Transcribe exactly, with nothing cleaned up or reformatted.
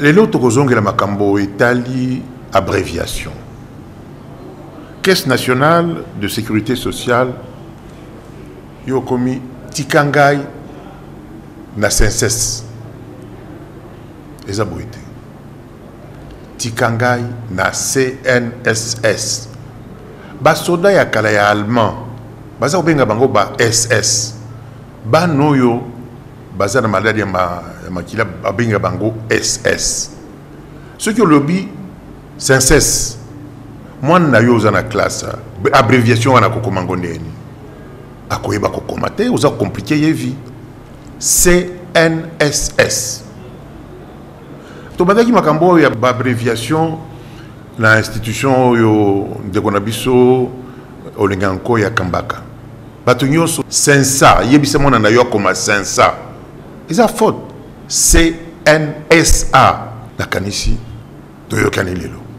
Les lots de la Macambo Italie, abréviation. Caisse nationale de sécurité sociale, Yokomi Tikangai na Senses. Ezaboite. Tikangai na C N S S. Ba soda ya kala ya allemand. Baza obenga bango ba S S. Ba noyo baza na malade ya makila obenga bango S S. Ceux qui ont lobby Senses. Moi na yo za na classe. Abréviation wana kokomango ndeni. Akoyeba kokomate oza compliqué yevi. C N S S. Tobadaki makambo ya abréviation la institution yo de konabiso olinganko ya Kambaka. Bato nyonso Sensa yebisa mona na yo koma Sensa. Eza faute. C N S A la kanisi toyo kanilelo.